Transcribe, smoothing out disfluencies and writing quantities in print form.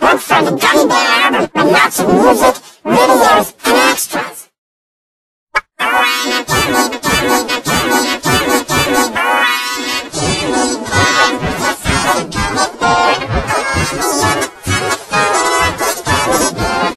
Look for the Gummy Bear album with lots of music, videos, and extras. Gummy Bear.